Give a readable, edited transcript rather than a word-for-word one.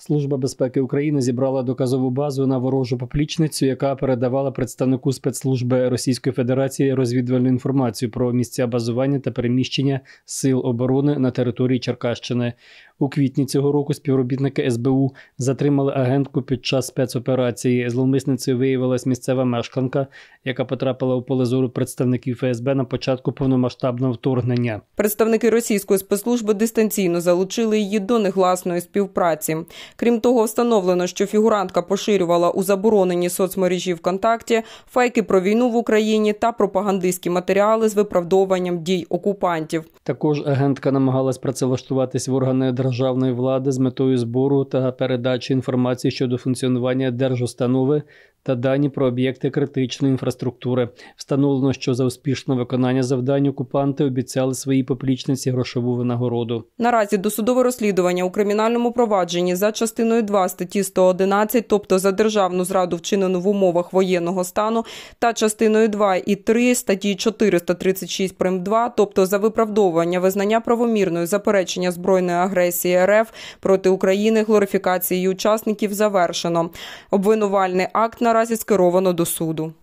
Служба безпеки України зібрала доказову базу на ворожу поплічницю, яка передавала представнику спецслужби Російської Федерації розвідувальну інформацію про місця базування та переміщення сил оборони на території Черкащини. У квітні цього року співробітники СБУ затримали агентку під час спецоперації. Зловмисницею виявилась місцева мешканка, яка потрапила у поле зору представників ФСБ на початку повномасштабного вторгнення. Представники російської спецслужби дистанційно залучили її до негласної співпраці. Крім того, встановлено, що фігурантка поширювала у забороненій соцмережі ВКонтакті фейки про війну в Україні та пропагандистські матеріали з виправдовуванням дій окупантів. Також агентка намагалась працевлаштуватись в органи державної влади з метою збору та передачі інформації щодо функціонування держустанови та дані про об'єкти критичної інфраструктури. Встановлено, що за успішне виконання завдань окупанти обіцяли своїй поплічниці грошову винагороду. Наразі досудове розслідування у кримінальному провадженні за частиною 2 статті 111, тобто за державну зраду, вчинену в умовах воєнного стану, та частиною 2 і 3 статті 436 прим. 2, тобто за виправдовування визнання правомірною заперечення збройної агресії РФ проти України, глорифікації її учасників завершено. Обвинувальний акт наразі скеровано до суду.